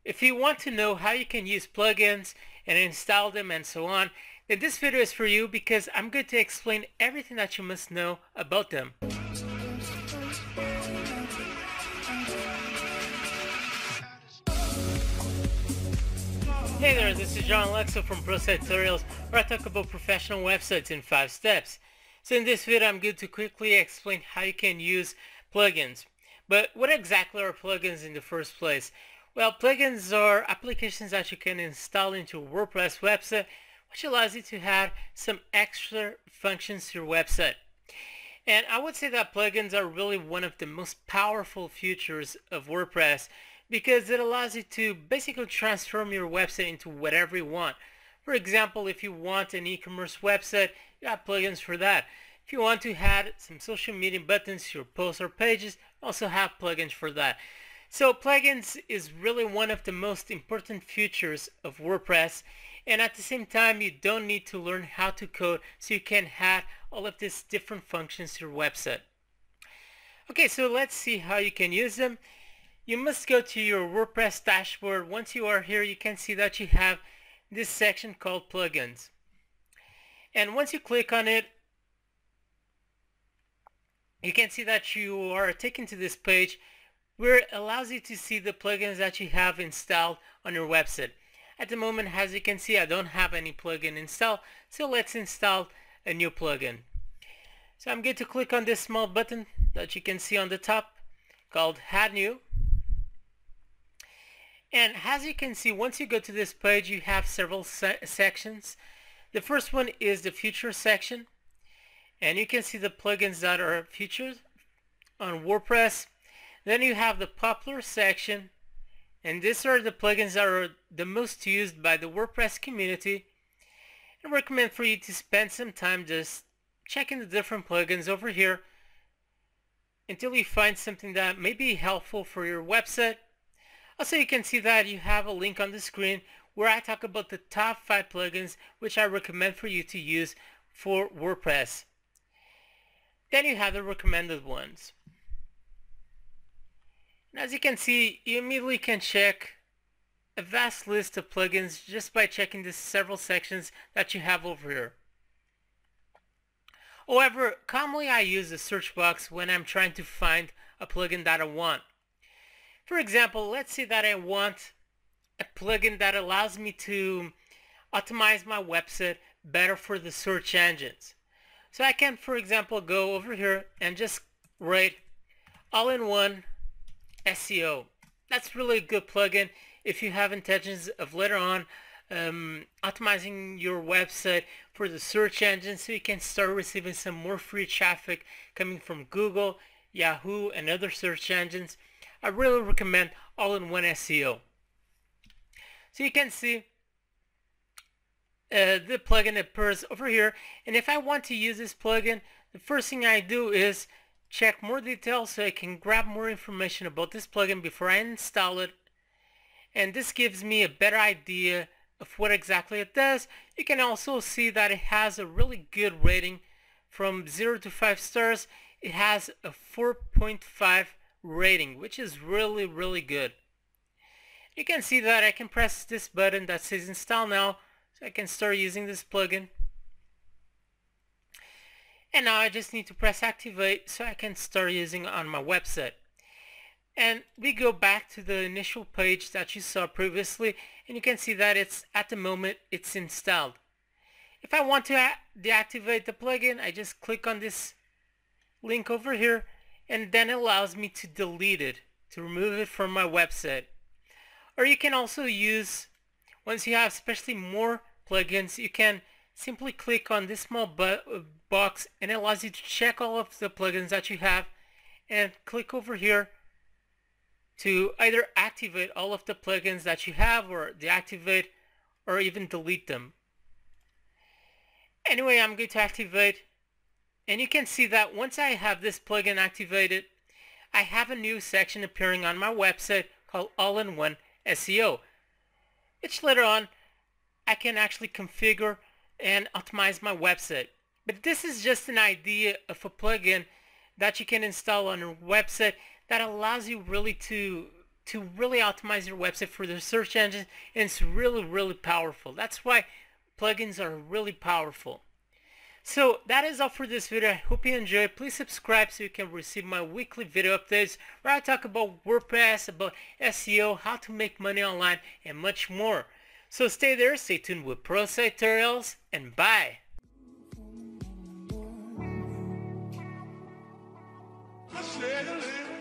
If you want to know how you can use plugins and install them and so on, then this video is for you because I'm going to explain everything that you must know about them. Hey there, this is John Alexo from ProSite Tutorials, where I talk about professional websites in 5 steps. So in this video I'm going to quickly explain how you can use plugins. But what exactly are plugins in the first place? Well, plugins are applications that you can install into a WordPress website, which allows you to add some extra functions to your website. And I would say that plugins are really one of the most powerful features of WordPress because it allows you to basically transform your website into whatever you want. For example, if you want an e-commerce website, you have plugins for that. If you want to add some social media buttons to your posts or pages, you also have plugins for that. So plugins is really one of the most important features of WordPress, and at the same time you don't need to learn how to code, so you can add all of these different functions to your website. Okay, so let's see how you can use them. You must go to your WordPress dashboard. Once you are here, you can see that you have this section called plugins. And once you click on it, you can see that you are taken to this page where it allows you to see the plugins that you have installed on your website. At the moment, as you can see, I don't have any plugin installed, so let's install a new plugin. So I'm going to click on this small button that you can see on the top called Add New. And as you can see, once you go to this page, you have several sections. The first one is the Features section, and you can see the plugins that are featured on WordPress. Then you have the Popular section, and these are the plugins that are the most used by the WordPress community. I recommend for you to spend some time just checking the different plugins over here until you find something that may be helpful for your website. Also, you can see that you have a link on the screen where I talk about the top 5 plugins which I recommend for you to use for WordPress. Then you have the recommended ones. And as you can see, you immediately can check a vast list of plugins just by checking the several sections that you have over here. However, commonly I use the search box when I'm trying to find a plugin that I want. For example, let's say that I want a plugin that allows me to optimize my website better for the search engines. So I can, for example, go over here and just write all-in-one SEO. That's really a good plugin if you have intentions of later on optimizing your website for the search engine, so you can start receiving some more free traffic coming from Google, Yahoo, and other search engines. I really recommend all-in-one SEO. So you can see the plugin appears over here, and if I want to use this plugin, the first thing I do is check more details so I can grab more information about this plugin before I install it, and this gives me a better idea of what exactly it does. You can also see that it has a really good rating from 0 to 5 stars. It has a 4.5 rating, which is really good. You can see that I can press this button that says install now, so I can start using this plugin. And now I just need to press activate so I can start using it on my website. And we go back to the initial page that you saw previously, and you can see that it's at the moment it's installed. If I want to deactivate the plugin, I just click on this link over here, and then it allows me to delete it, to remove it from my website. Or you can also use, once you have especially more plugins, you can simply click on this small box, and it allows you to check all of the plugins that you have, and click over here to either activate all of the plugins that you have, or deactivate, or even delete them. Anyway, I'm going to activate, and you can see that once I have this plugin activated, I have a new section appearing on my website called All-in-One SEO, which later on I can actually configure and optimize my website. But this is just an idea of a plugin that you can install on your website that allows you really to to really optimize your website for the search engine, and it's really powerful. That's why plugins are really powerful. So that is all for this video. I hope you enjoyed. Please subscribe so you can receive my weekly video updates where I talk about WordPress, about SEO, how to make money online, and much more. So stay there, stay tuned with ProSite Tutorials, and bye! I said a little